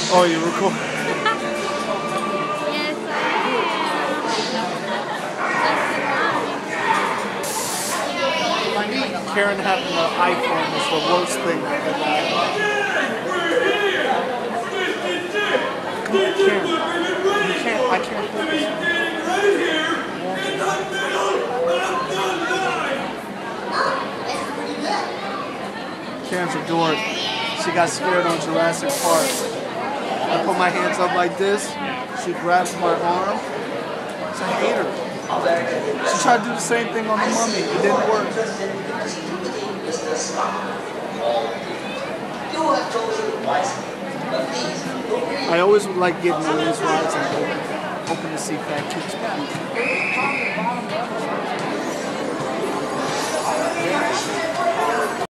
Oh, you record? Yes, I am. Karen having an iPhone is the worst thing I've ever had. Karen, I can't focus. Karen's a dork. She got scared on Jurassic Park. I put my hands up like this. She grabs my arm. It's a hater. She tried to do the same thing on the Mummy. It didn't work. I always would like getting on these rides and hoping to see fat kids.